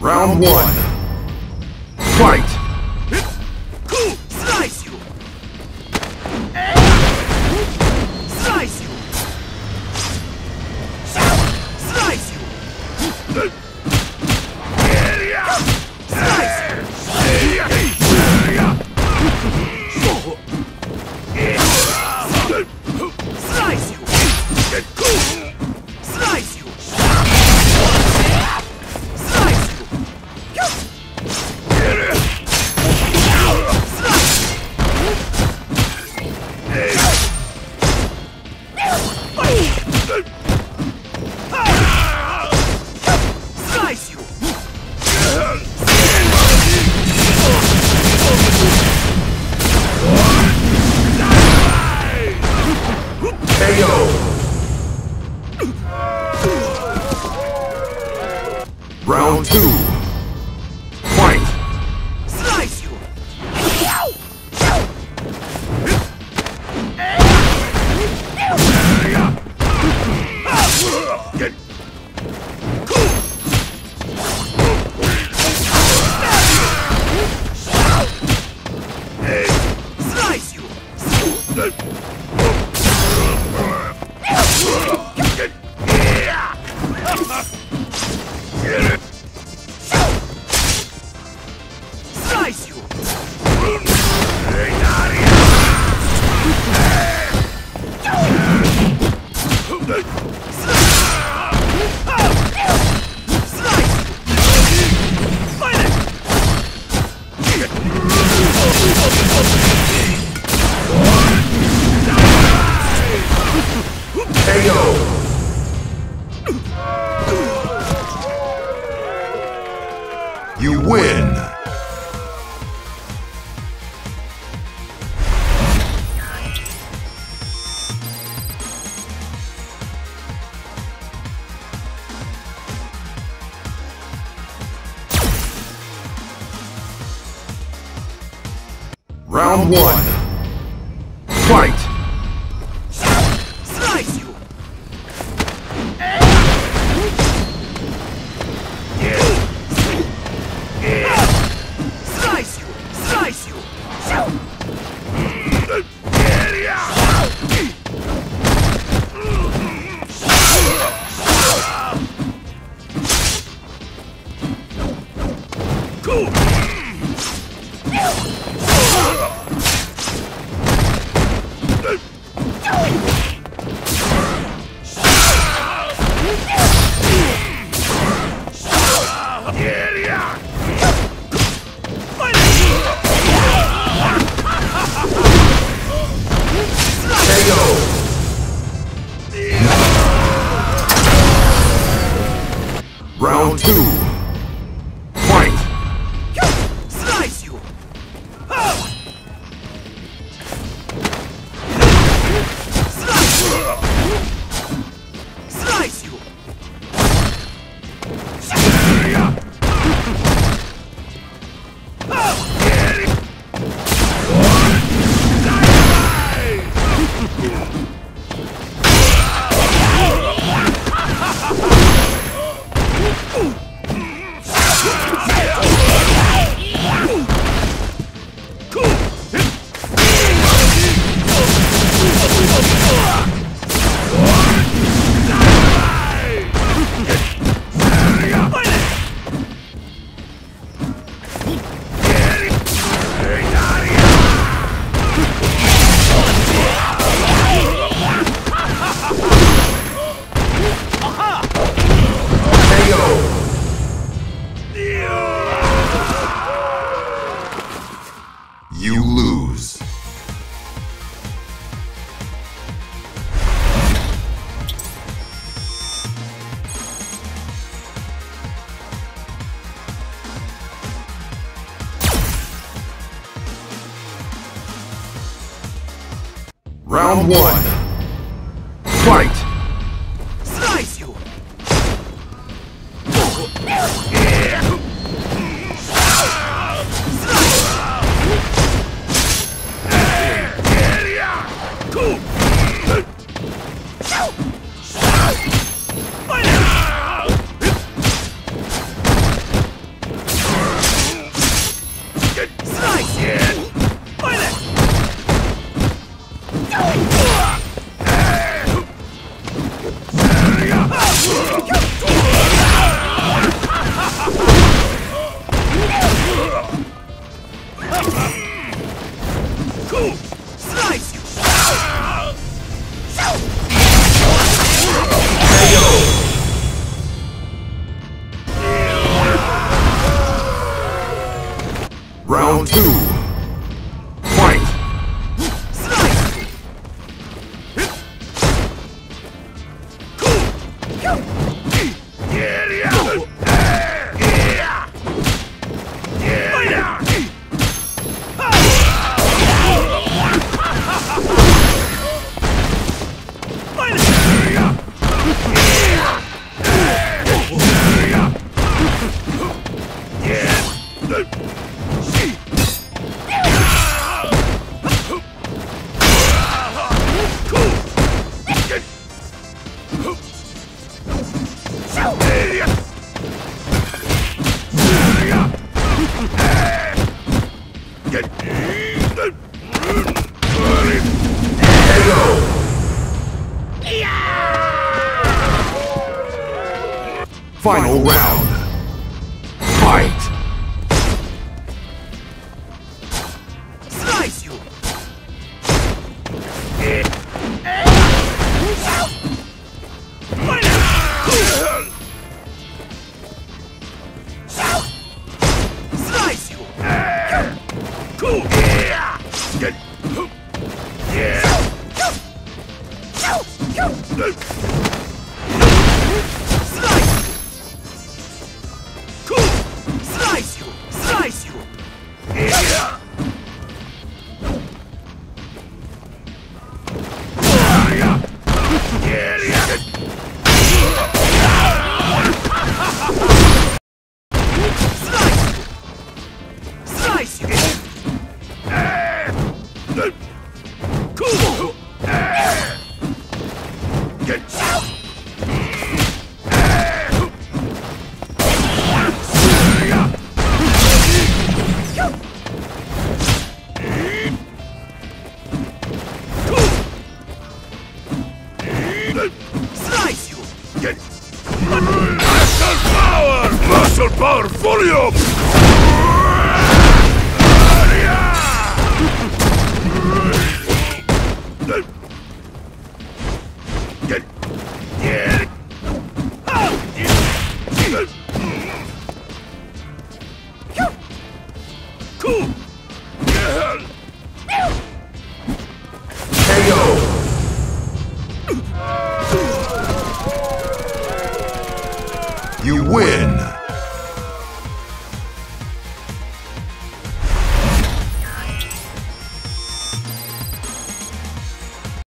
Round one. Fight! Slice you! Slice you! Slice you! Slice you! Slice you! Slice you! Slice you! Slice you! KO! Round two. Fight! Slice you! Slice you! Slice you! KO! You win! Round one. Fight! Slice you! Slice you! Slice you! Round two. Fight! Slice you! Slice you! Slice you! You lose. Round one. Fight! Slice you! Final round. Fight! Slice you! Slice you! Cool! Get... Slice! Cool! Slice you! Slice you! Slice you! Cool! Get... Slice you! Get... Muscle power volume! Get... Get... Cool! KO! You win!